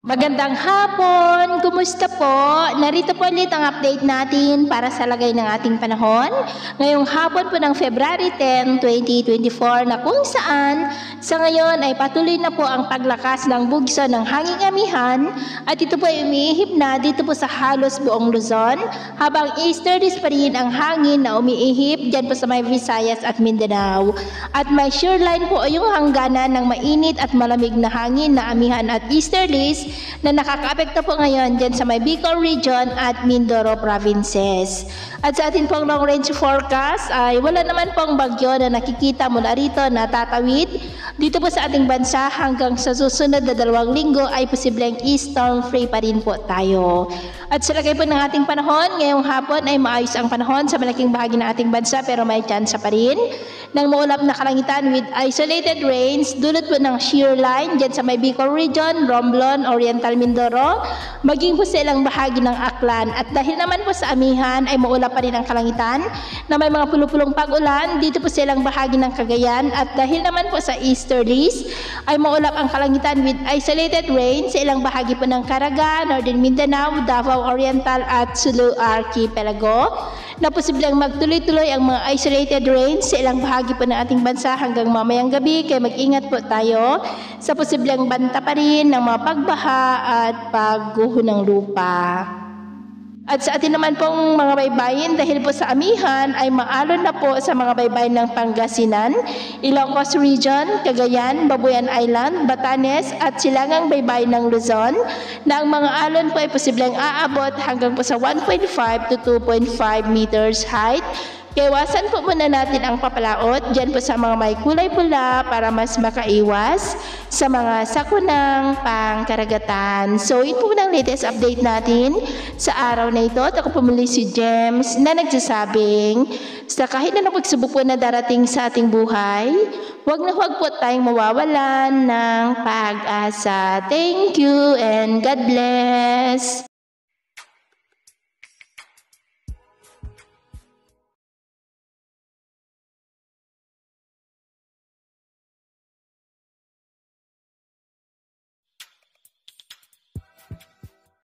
Magandang hapon! Kumusta po? Narito po ulit ang update natin para sa lagay ng ating panahon. Ngayong hapon po ng February 10, 2024 na kung saan sa ngayon ay patuloy na po ang paglakas ng bugso ng hanging amihan at ito po ay umiihip na dito po sa halos buong Luzon habang easterlies pa rin ang hangin na umiihip dyan po sa may Visayas at Mindanao. At may shoreline po yung hangganan ng mainit at malamig na hangin na amihan at easterlies na nakakaapekto po ngayon dyan sa may Bicol Region at Mindoro Provinces. At sa ating pong long range forecast ay wala naman pong bagyo na nakikita mula rito na tatawid dito po sa ating bansa hanggang sa susunod na 2 linggo ay posibleng storm free pa rin po tayo. At sa lagay po ng ating panahon, ngayong hapon ay maayos ang panahon sa malaking bahagi ng ating bansa pero may tsansa pa rin ng maulap na kalangitan with isolated rains dulot po ng shear line dyan sa may Bicol Region, Romblon, Oriental Mindoro, maging po sa ilang bahagi ng Aklan. At dahil naman po sa amihan ay maulap pa rin ang kalangitan na may mga pulupulong pag-ulan dito po sa ilang bahagi ng Cagayan at dahil naman po sa easterlies ay maulap ang kalangitan with isolated rain sa ilang bahagi po ng Caraga, Northern Mindanao, Davao Oriental at Sulu Archipelago na posibleng magtuloy-tuloy ang mga isolated rains sa ilang bahagi po ng ating bansa hanggang mamayang gabi kaya mag-ingat po tayo sa posibleng banta pa rin ng mga pagbaha at pagguho ng lupa. At sa atin naman pong mga baybayin dahil po sa amihan ay maalon na po sa mga baybayin ng Pangasinan, Ilocos Region, Cagayan, Babuyan Island, Batanes at silangang baybayin ng Luzon na ang mga alon po ay posibleng aabot hanggang po sa 1.5 to 2.5 meters height. Kaya iwasan po muna natin ang papalaot dyan po sa mga may kulay pula para mas makaiwas sa mga sakunang pangkaragatan. So, ito po ng latest update natin sa araw na ito. At ako po muli si James na nagsasabing sa kahit na pagsubok po na darating sa ating buhay, huwag po tayong mawawalan ng pag-asa. Thank you and God bless!